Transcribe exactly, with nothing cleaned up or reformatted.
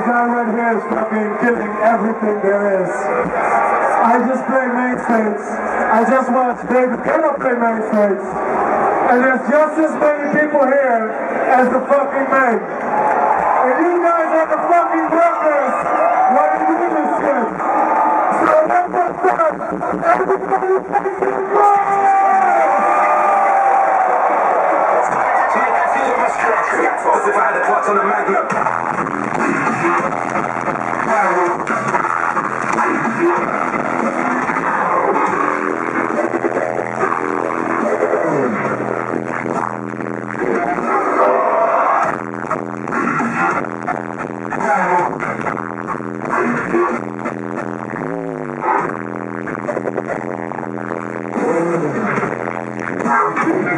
guy right here is fucking giving everything there is. I just play main stage. I just watched David Kennel play main stage. And there's just as many people here as the fucking main. And you guys are the fucking workers. Why do you do this shit? So that's what's up. Everybody fucking go! If I had a clutch on the magnet. Wow.